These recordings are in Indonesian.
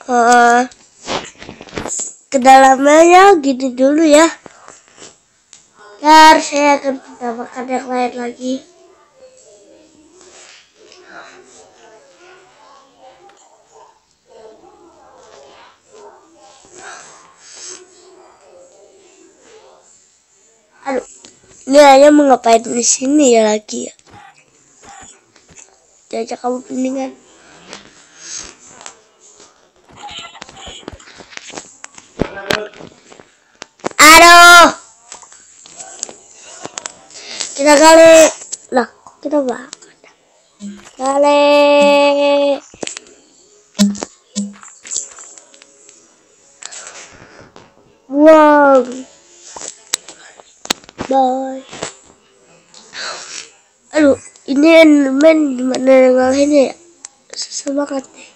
eh, kedalamannya gini dulu ya. Ntar saya akan menambahkan yang lain lagi. Aduh, ini ayah mau ngapain di sini ya lagi ya? Jajak kamu pendingan. Aduh, kita kali lah, kita bakal kali. Wow, bye. Aduh, ini Enderman gimana ngalahinnya ya? Susah banget deh.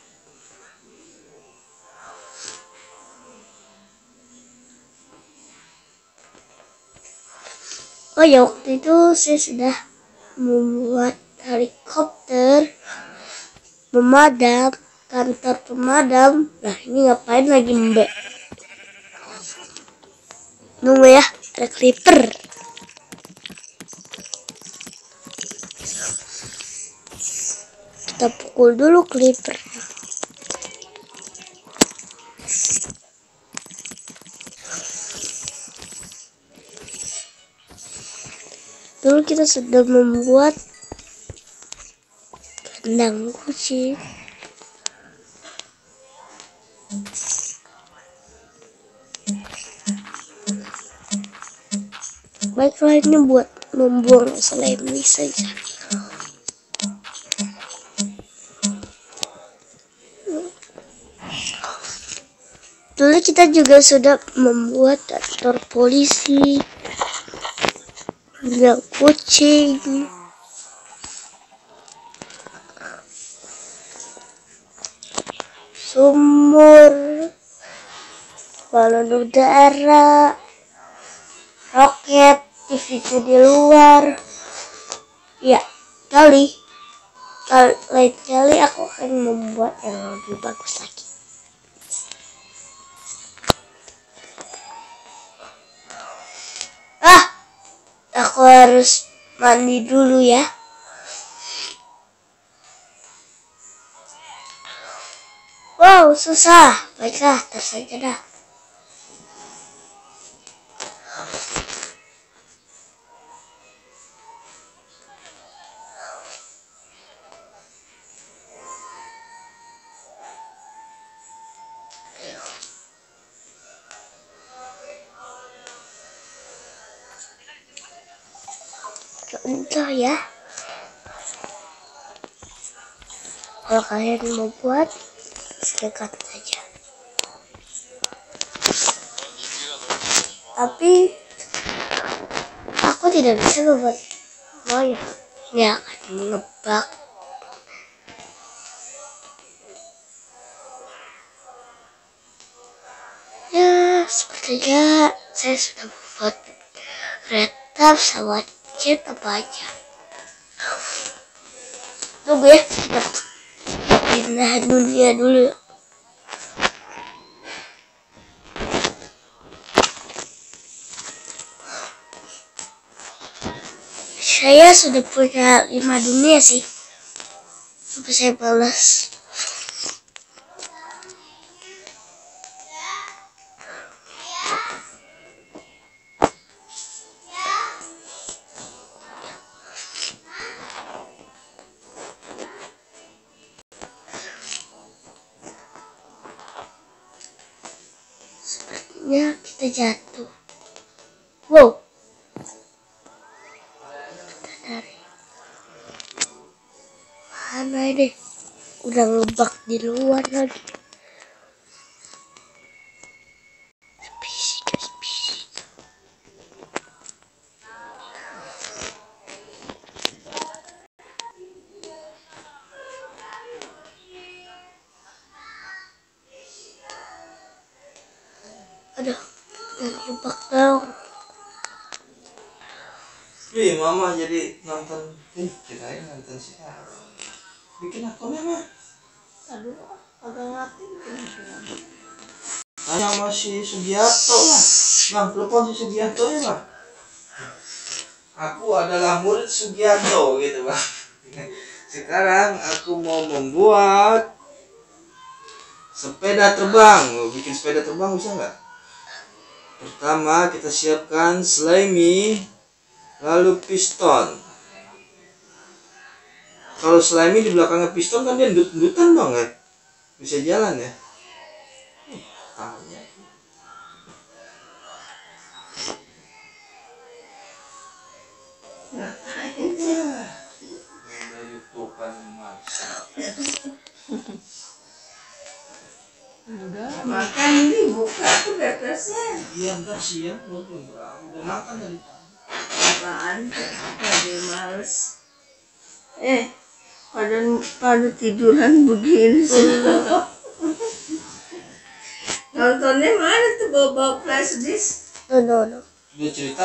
Oh ya, waktu itu saya sudah membuat helikopter pemadam, kantor pemadam. Nah, ini ngapain lagi mbak? Nunggu ya, ada creeper. Kita pukul dulu creeper. Dulu kita sudah membuat kandang kucing. Baiklah, ini buat membuang slime saja. Dulu kita juga sudah membuat kantor polisi, kandang kucing, sumur, balon udara, roket, TV di luar. Ya, lain kali aku akan membuat yang lebih bagus lagi. Aku harus mandi dulu ya. Wow, susah. Baiklah, tersaja dah. Contoh ya, kalau kalian mau buat sedekat saja, tapi aku tidak bisa membuat semuanya. Ini akan mengebak. Ya, sepertinya saya sudah membuat kereta, pesawat jet, apa aja. Tunggu ya, kita pindah dunia dulu. Saya sudah punya 5 dunia sih, tapi saya balas. Sepertinya kita jatuh. Wow. Kita dari mana ini? Udah ngebak di luar lagi. Aduh, ngebak dong. Wih, mama jadi nonton, kirain nonton siapa? Bikin akunnya mah. Aduh, agak ngerti. Tanya sama si Sugiarto lah. Bang, telepon si Sugiarto ya bang. Aku adalah murid Sugiarto gitu bang. Sekarang aku mau membuat sepeda terbang. Bikin sepeda terbang bisa nggak? Pertama kita siapkan slimy, lalu piston. Kalau slimy di belakangnya piston kan dia ndut-ndutan bang ya. Bisa jalan ya. Tanya. Udah YouTubean mas. Udah makan ini buka tuh batasnya. Iya ntar siang belum udah makan dari Apaan? Lagi males. Pada tiduran begini sih. Nontonnya mana tuh bawa flash disk? No. Dia cerita